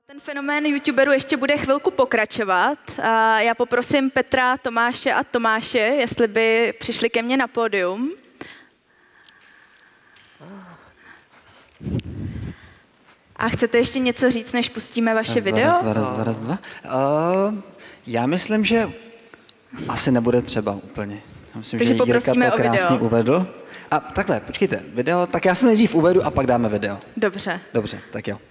Ten fenomén youtuberů ještě bude chvilku pokračovat. Já poprosím Petra, Tomáše a Tomáše, jestli by přišli ke mně na pódium. A chcete ještě něco říct, než pustíme vaše video? Raz, dva. Já myslím, že asi nebude třeba úplně. Já myslím, Takže že Jirka to krásně uvedl. A takhle, počkejte, video, tak já se nejdřív uvedu a pak dáme video. Dobře. Dobře, tak jo.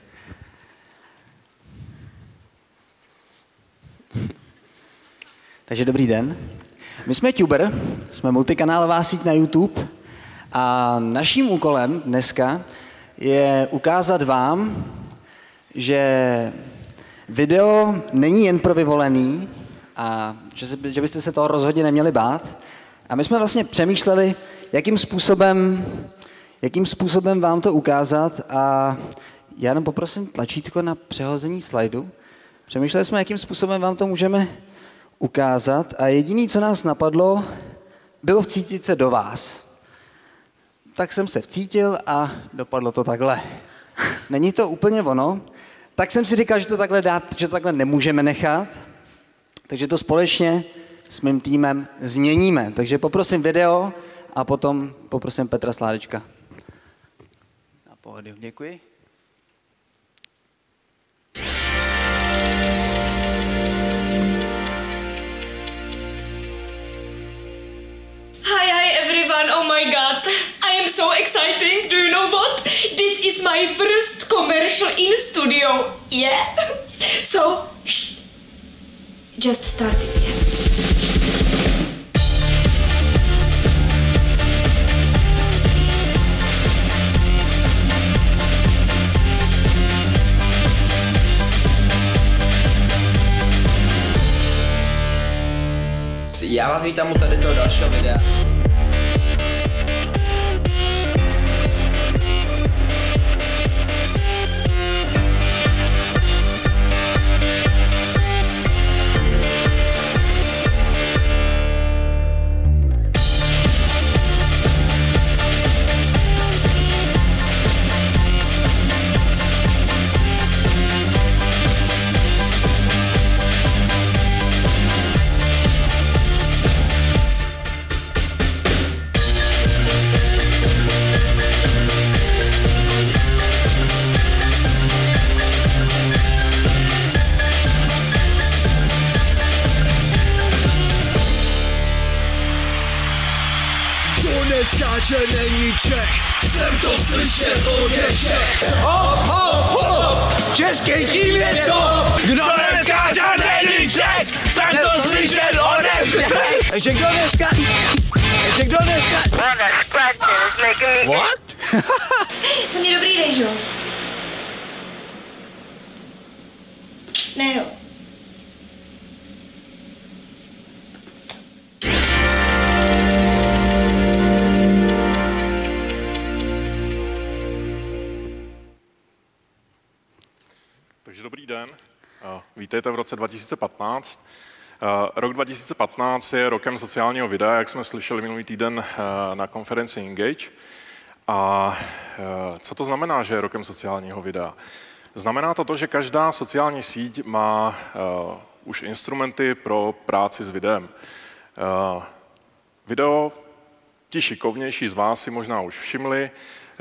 Takže dobrý den. My jsme Tuber, jsme multikanálová síť na YouTube a naším úkolem dneska je ukázat vám, že video není jen pro vyvolený a že byste se toho rozhodně neměli bát. A my jsme vlastně přemýšleli, jakým způsobem vám to ukázat a já jenom poprosím tlačítko na přehození slajdu. Přemýšleli jsme, jakým způsobem vám to můžeme ukázat a jediné, co nás napadlo, bylo vcítit se do vás. Tak jsem se vcítil a dopadlo to takhle. Není to úplně ono, tak jsem si říkal, že to takhle nemůžeme nechat, takže to společně s mým týmem změníme. Takže poprosím video a potom poprosím Petra Sládečka. Na pódium, děkuji. Hi everyone, oh my god, I am so exciting, do you know what? This is my first commercial in studio, yeah? So, shh, just start it, yeah? Já vás vítám u tady toho dalšího videa. Skáče není Čech, jsem to slyšet od všech. Hop, hop, hop, český tým je to, kdo neskáče není Čech, jsem to slyšet ode všech. Ještě kdo neskáče? What? Jsem mě dobrý den, jo? Ne, jo. Takže dobrý den, vítejte v roce 2015. Rok 2015 je rokem sociálního videa, jak jsme slyšeli minulý týden na konferenci Engage. A co to znamená, že je rokem sociálního videa? Znamená to, že každá sociální síť má už instrumenty pro práci s videem. Video, ti šikovnější z vás si možná už všimli,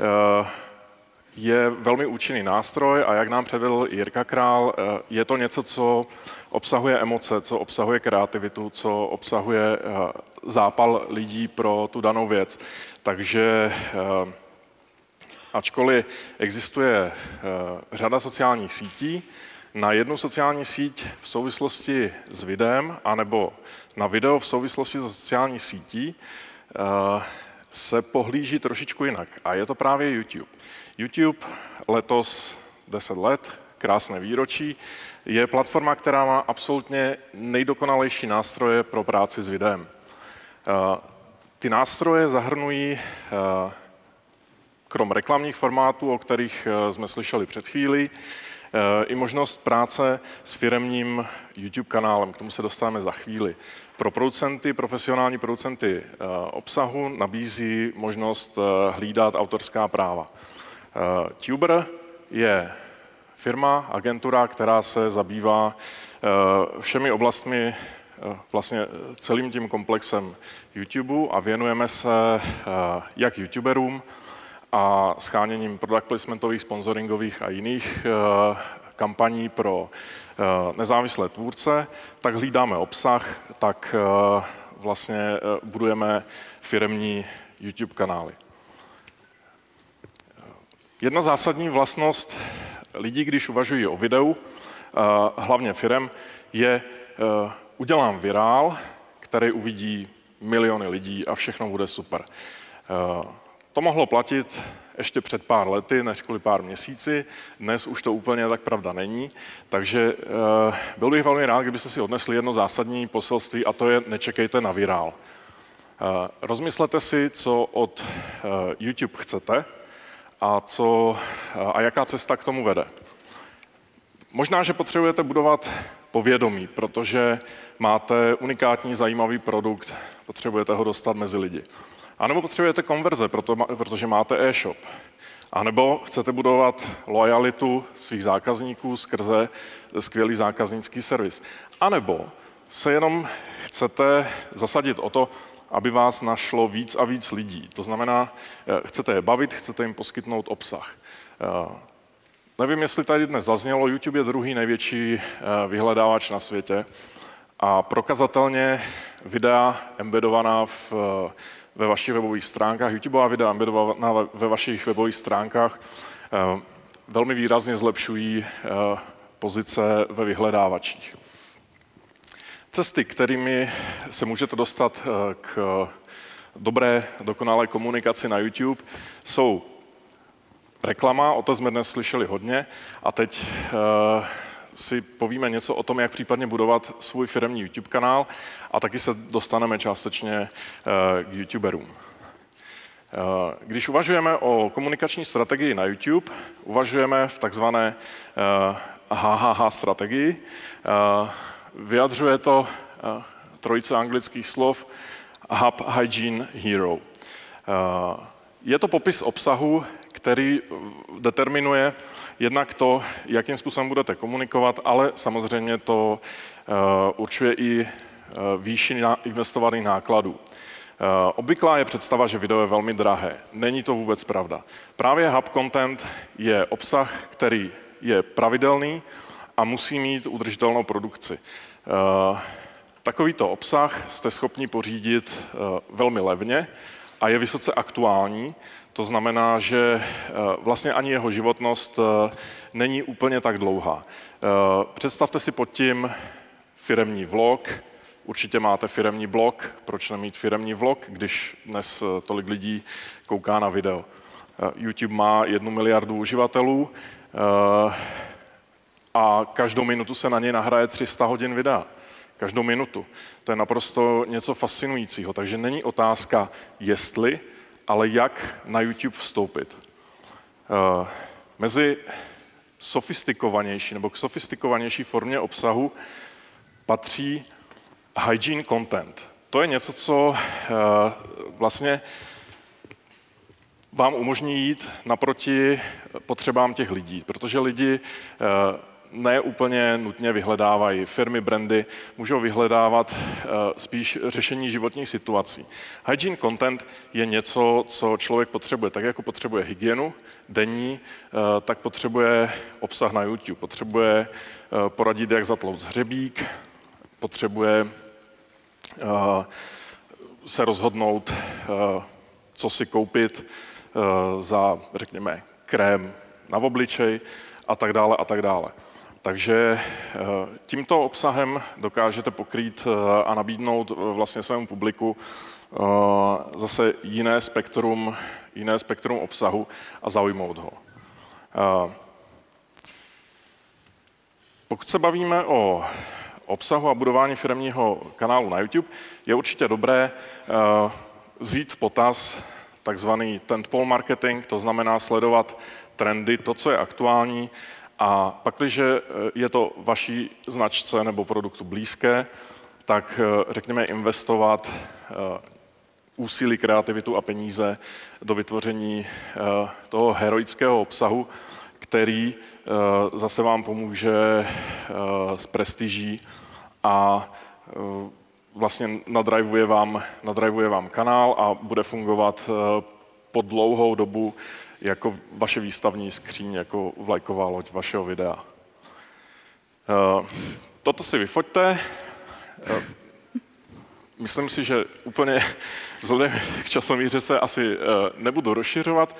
je velmi účinný nástroj a jak nám předvedl Jirka Král, je to něco, co obsahuje emoce, co obsahuje kreativitu, co obsahuje zápal lidí pro tu danou věc. Takže ačkoliv existuje řada sociálních sítí, na jednu sociální síť v souvislosti s videem anebo na video v souvislosti s sociální sítí se pohlíží trošičku jinak. A je to právě YouTube. YouTube letos 10 let, krásné výročí, je platforma, která má absolutně nejdokonalejší nástroje pro práci s videem. Ty nástroje zahrnují krom reklamních formátů, o kterých jsme slyšeli před chvílí, i možnost práce s firemním YouTube kanálem. K tomu se dostáváme za chvíli. Pro producenty, profesionální producenty obsahu nabízí možnost hlídat autorská práva. Tuber je firma, agentura, která se zabývá všemi oblastmi, vlastně celým tím komplexem YouTube a věnujeme se jak YouTuberům a scháněním product placementových, sponsoringových a jiných kampaní pro nezávislé tvůrce, tak hlídáme obsah, tak vlastně budujeme firemní YouTube kanály. Jedna zásadní vlastnost lidí, když uvažují o videu, hlavně firem, je udělám virál, který uvidí miliony lidí a všechno bude super. To mohlo platit ještě před pár lety, než kvůli pár měsíci. Dnes už to úplně tak pravda není. Takže byl bych velmi rád, kdybyste si odnesli jedno zásadní poselství, a to je nečekejte na virál. Rozmyslete si, co od YouTube chcete a jaká cesta k tomu vede. Možná, že potřebujete budovat povědomí, protože máte unikátní, zajímavý produkt, potřebujete ho dostat mezi lidi. A nebo potřebujete konverze, protože máte e-shop. A nebo chcete budovat lojalitu svých zákazníků skrze skvělý zákaznický servis. A nebo se jenom chcete zasadit o to, aby vás našlo víc a víc lidí. To znamená, chcete je bavit, chcete jim poskytnout obsah. Nevím, jestli tady dnes zaznělo, YouTube je druhý největší vyhledávač na světě a prokazatelně videa embedovaná ve vašich webových stránkách, YouTubeová videa embedovaná ve vašich webových stránkách velmi výrazně zlepšují pozice ve vyhledávačích. Cesty, kterými se můžete dostat k dobré, dokonalé komunikaci na YouTube, jsou reklama, o to jsme dnes slyšeli hodně, a teď si povíme něco o tom, jak případně budovat svůj firemní YouTube kanál a taky se dostaneme částečně k YouTuberům. Když uvažujeme o komunikační strategii na YouTube, uvažujeme v takzvané HHH strategii. Vyjadřuje to trojice anglických slov Hub, Hygiene, Hero. Je to popis obsahu, který determinuje jednak to, jakým způsobem budete komunikovat, ale samozřejmě to určuje i výši investovaných nákladů. Obvyklá je představa, že video je velmi drahé. Není to vůbec pravda. Právě hub content je obsah, který je pravidelný a musí mít udržitelnou produkci. Takovýto obsah jste schopni pořídit velmi levně a je vysoce aktuální. To znamená, že vlastně ani jeho životnost není úplně tak dlouhá. Představte si pod tím firemní vlog. Určitě máte firemní blog. Proč nemít firemní vlog, když dnes tolik lidí kouká na video? YouTube má 1 miliardu uživatelů a každou minutu se na něj nahraje 300 hodin videa. Každou minutu. To je naprosto něco fascinujícího. Takže není otázka jestli, ale jak na YouTube vstoupit. Mezi sofistikovanější nebo k sofistikovanější formě obsahu patří hygiene content. To je něco, co vlastně vám umožní jít naproti potřebám těch lidí, protože lidi ne úplně nutně vyhledávají. Firmy, brandy můžou vyhledávat spíš řešení životních situací. Hygiene content je něco, co člověk potřebuje. Tak jako potřebuje hygienu denní, tak potřebuje obsah na YouTube. Potřebuje poradit, jak zatlouct hřebík, potřebuje se rozhodnout, co si koupit za, řekněme, krém na obličej a tak dále a tak dále. Takže tímto obsahem dokážete pokrýt a nabídnout vlastně svému publiku zase jiné spektrum obsahu a zaujmout ho. Pokud se bavíme o obsahu a budování firemního kanálu na YouTube, je určitě dobré vzít v potaz takzvaný tentpole marketing, to znamená sledovat trendy, to, co je aktuální, a pak, když je to vaší značce nebo produktu blízké, tak řekněme investovat úsilí, kreativitu a peníze do vytvoření toho heroického obsahu, který zase vám pomůže s prestiží a vlastně nadrivuje vám kanál a bude fungovat po dlouhou dobu jako vaše výstavní skříň, jako vlajková loď vašeho videa. Toto si vyfoťte. Myslím si, že úplně vzhledem k časomíře se asi nebudu rozšiřovat.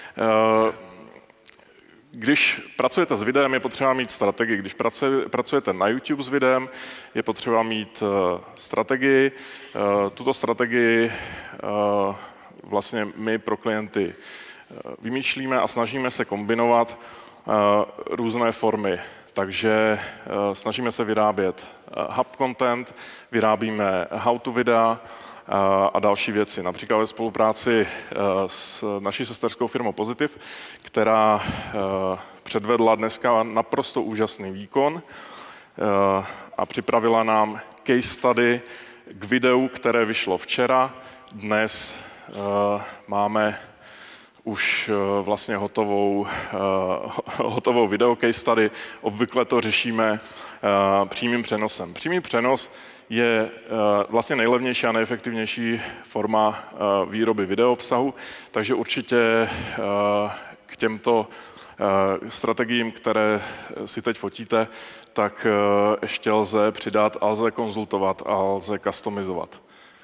Když pracujete s videem, je potřeba mít strategii. Když pracujete na YouTube s videem, je potřeba mít strategii. Tuto strategii vlastně my pro klienty vymýšlíme a snažíme se kombinovat různé formy. Takže snažíme se vyrábět hub content, vyrábíme how-to videa a další věci. Například ve spolupráci s naší sesterskou firmou Pozitiv, která předvedla dneska naprosto úžasný výkon a připravila nám case study k videu, které vyšlo včera. Dnes máme už vlastně hotovou video case study. Obvykle to řešíme přímým přenosem. Přímý přenos je vlastně nejlevnější a nejefektivnější forma výroby videoobsahu, takže určitě k těmto strategiím, které si teď fotíte, tak ještě lze přidat a lze konzultovat a lze customizovat.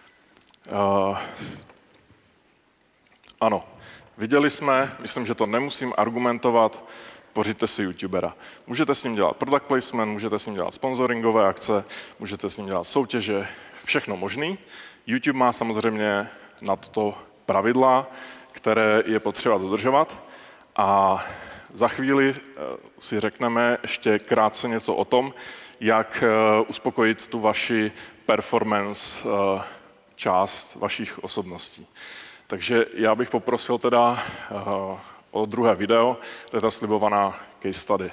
Ano, viděli jsme, myslím, že to nemusím argumentovat, pořiďte si YouTubera. Můžete s ním dělat product placement, můžete s ním dělat sponsoringové akce, můžete s ním dělat soutěže, všechno možný. YouTube má samozřejmě na to pravidla, které je potřeba dodržovat a za chvíli si řekneme ještě krátce něco o tom, jak uspokojit tu vaši performance část vašich osobností. Takže já bych poprosil teda o druhé video, to je ta slibovaná case study.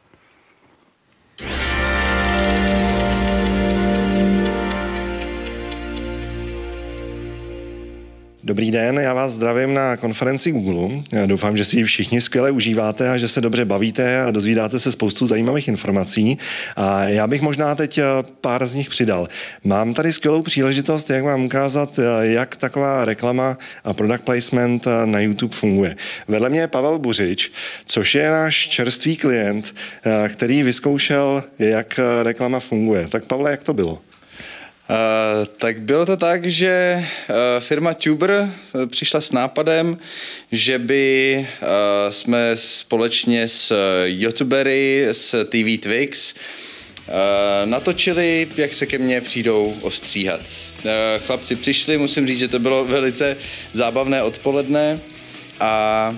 Dobrý den, já vás zdravím na konferenci Google. Já doufám, že si ji všichni skvěle užíváte a že se dobře bavíte a dozvídáte se spoustu zajímavých informací. A já bych možná teď pár z nich přidal. Mám tady skvělou příležitost, jak vám ukázat, jak taková reklama a product placement na YouTube funguje. Vedle mě je Pavel Buřič, což je náš čerstvý klient, který vyzkoušel, jak reklama funguje. Tak Pavle, jak to bylo? Tak bylo to tak, že firma Tuber přišla s nápadem, že by jsme společně s youtubery z TV Twix natočili, jak se ke mně přijdou ostříhat. Chlapci přišli, musím říct, že to bylo velice zábavné odpoledne a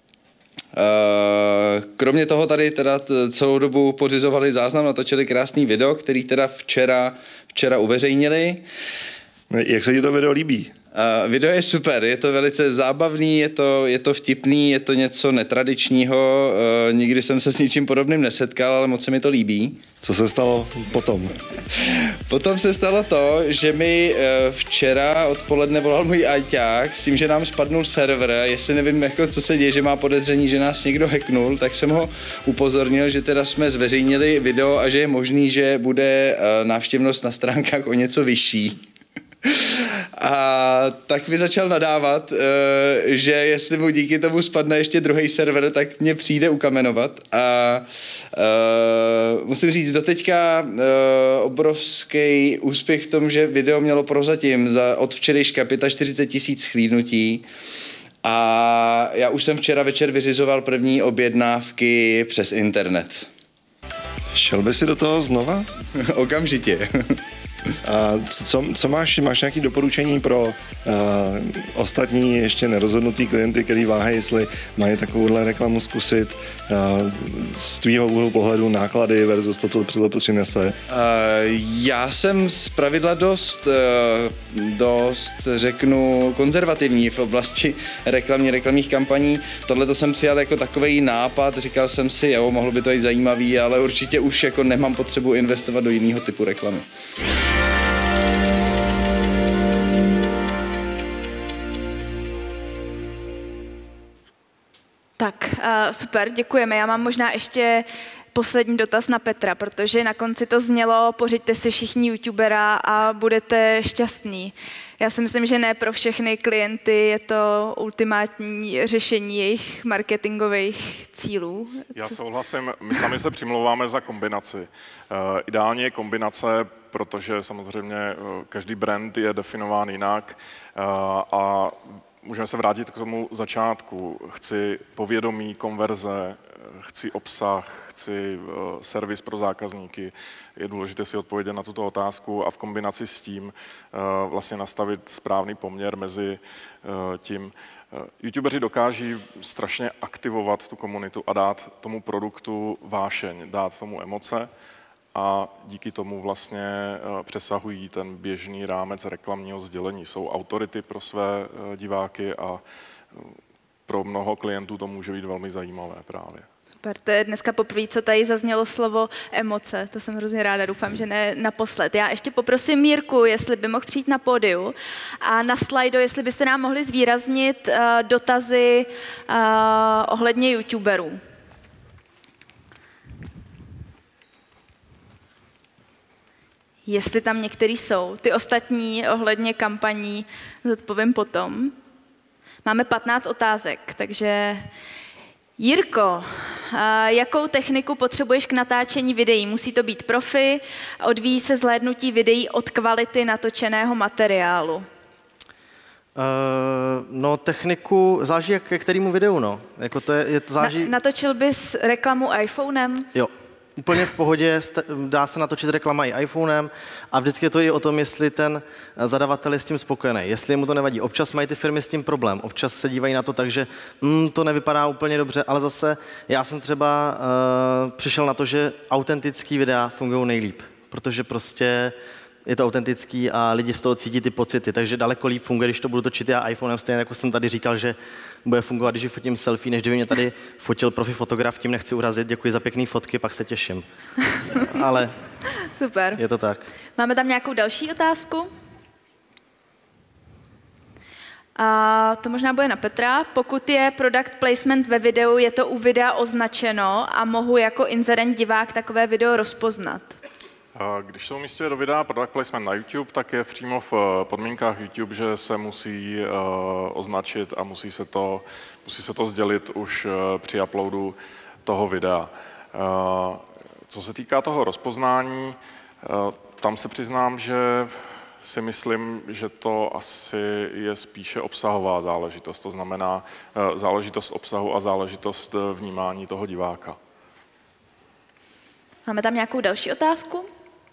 kromě toho tady teda celou dobu pořizovali záznam, natočili krásný video, který teda včera uveřejnili. Jak se ti to video líbí? Video je super, je to velice zábavný, je to vtipný, je to něco netradičního, nikdy jsem se s ničím podobným nesetkal, ale moc se mi to líbí. Co se stalo potom? Potom se stalo to, že mi včera odpoledne volal můj ajťák s tím, že nám spadnul server, jestli nevím, jako, co se děje, že má podezření, že nás někdo hacknul, tak jsem ho upozornil, že teda jsme zveřejnili video a že je možný, že bude návštěvnost na stránkách o něco vyšší. A tak mi začal nadávat, že jestli mu díky tomu spadne ještě druhý server, tak mě přijde ukamenovat. A musím říct, doteďka obrovský úspěch v tom, že video mělo prozatím od včerejška 45 000 shlédnutí. A já už jsem včera večer vyřizoval první objednávky přes internet. Šel by si do toho znova? Okamžitě. A co máš nějaké doporučení pro ostatní ještě nerozhodnutý klienty, který váhají, jestli mají takovouhle reklamu zkusit z tvýho úhlu pohledu náklady versus to, co to přinese? Já jsem zpravidla dost řeknu konzervativní v oblasti reklamních kampaní. Tohle to jsem přijal jako takovej nápad, říkal jsem si, jo, mohlo by to být zajímavý, ale určitě už jako nemám potřebu investovat do jiného typu reklamy. Tak, super, děkujeme. Já mám možná ještě poslední dotaz na Petra, protože na konci to znělo, pořiďte si všichni youtubera a budete šťastní. Já si myslím, že ne pro všechny klienty je to ultimátní řešení jejich marketingových cílů. Já souhlasím, my sami se přimlouváme za kombinaci. Ideálně je kombinace, protože samozřejmě každý brand je definován jinak a můžeme se vrátit k tomu začátku. Chci povědomí, konverze, chci obsah, chci servis pro zákazníky. Je důležité si odpovědět na tuto otázku a v kombinaci s tím vlastně nastavit správný poměr mezi tím. YouTubeři dokáží strašně aktivovat tu komunitu a dát tomu produktu vášeň, dát tomu emoce a díky tomu vlastně přesahují ten běžný rámec reklamního sdělení. Jsou autority pro své diváky a pro mnoho klientů to může být velmi zajímavé právě. Super, to je dneska poprvé, co tady zaznělo slovo emoce. To jsem hrozně ráda, doufám, že ne naposled. Já ještě poprosím Jirku, jestli by mohl přijít na pódiu a na slajdu, jestli byste nám mohli zvýraznit dotazy ohledně youtuberů. Jestli tam některý jsou. Ty ostatní ohledně kampaní zodpovím potom. Máme 15 otázek, takže Jirko, jakou techniku potřebuješ k natáčení videí? Musí to být profi, odvíjí se zhlédnutí videí od kvality natočeného materiálu. No, techniku záleží ke kterému videu, no. Jako to záleží... Natočil bys reklamu iPhonem? Jo. Úplně v pohodě, dá se natočit reklama i iPhonem a vždycky je to i o tom, jestli ten zadavatel je s tím spokojený, jestli mu to nevadí. Občas mají ty firmy s tím problém, občas se dívají na to tak, že to nevypadá úplně dobře, ale zase já jsem třeba přišel na to, že autentický videa fungují nejlíp, protože prostě je to autentický a lidi z toho cítí ty pocity, takže daleko líp funguje, když to budu točit já iPhonem, stejně jako jsem tady říkal, že bude fungovat, když fotím selfie, než kdyby mě tady fotil profi fotograf, tím nechci urazit, děkuji za pěkný fotky, pak se těším. Ale super. Je to tak. Máme tam nějakou další otázku? A to možná bude na Petra. Pokud je product placement ve videu, je to u videa označeno a mohu jako inzerent divák takové video rozpoznat? Když se umístuje do videa product placement na YouTube, tak je přímo v podmínkách YouTube, že se musí označit a musí se to sdělit už při uploadu toho videa. Co se týká toho rozpoznání, tam se přiznám, že si myslím, že to asi je spíše obsahová záležitost, to znamená záležitost obsahu a záležitost vnímání toho diváka. Máme tam nějakou další otázku?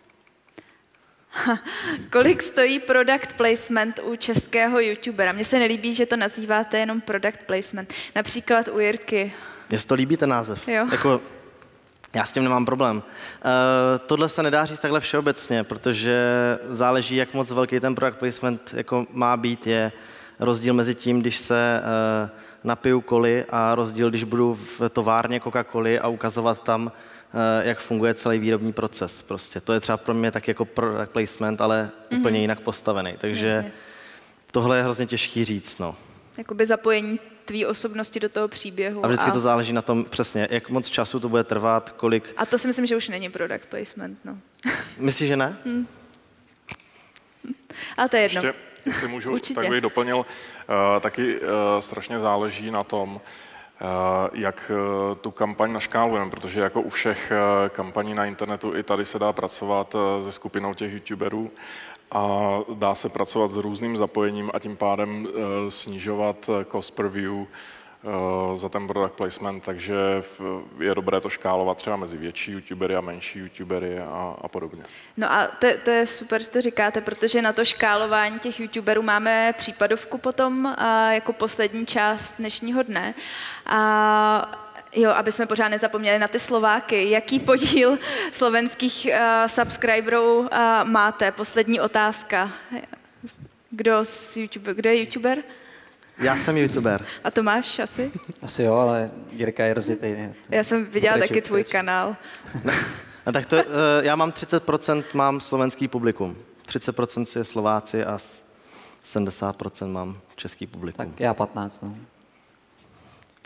Kolik stojí product placement u českého youtubera? Mně se nelíbí, že to nazýváte jenom product placement. Například u Jirky. Mně se to líbí ten název. Jo. Jako, já s tím nemám problém. Tohle se nedá říct takhle všeobecně, protože záleží, jak moc velký ten product placement jako má být. Je rozdíl mezi tím, když se napiju koly a rozdíl, když budu v továrně Coca-Coly a ukazovat tam, jak funguje celý výrobní proces. Prostě. To je třeba pro mě tak jako product placement, ale úplně jinak postavený. Takže Jasně. Tohle je hrozně těžký říct. No. Jakoby zapojení tvý osobnosti do toho příběhu. A vždycky to záleží na tom přesně, jak moc času to bude trvat, kolik... A to si myslím, že už není product placement. No. Myslíš, že ne? Ale to je jedno. Ještě, jestli můžu, Určitě. tak bych doplnil, taky strašně záleží na tom, jak tu kampaň naškálujeme, protože jako u všech kampaní na internetu i tady se dá pracovat se skupinou těch youtuberů a dá se pracovat s různým zapojením a tím pádem snižovat cost per view za ten product placement, takže je dobré to škálovat třeba mezi větší youtubery a menší youtubery a podobně. No a to je super, že to říkáte, protože na to škálování těch youtuberů máme případovku potom jako poslední část dnešního dne. A jo, aby jsme pořád nezapomněli na ty Slováky. Jaký podíl slovenských subscriberů máte? Poslední otázka. Kdo je youtuber? Já jsem youtuber. A Tomáš asi? Asi jo, ale Jirka je rozjetý. Já jsem viděla taky tvůj kanál. No, tak to, já mám 30%, mám slovenský publikum. 30% je Slováci a 70% mám český publikum. Tak já 15, no.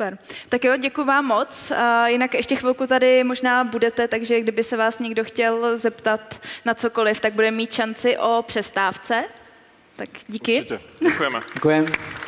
Super. Tak jo, děkuji vám moc. Jinak ještě chvilku tady možná budete, takže kdyby se vás někdo chtěl zeptat na cokoliv, tak bude mít šanci o přestávce. Tak díky. Určitě. Děkujeme. Děkujeme.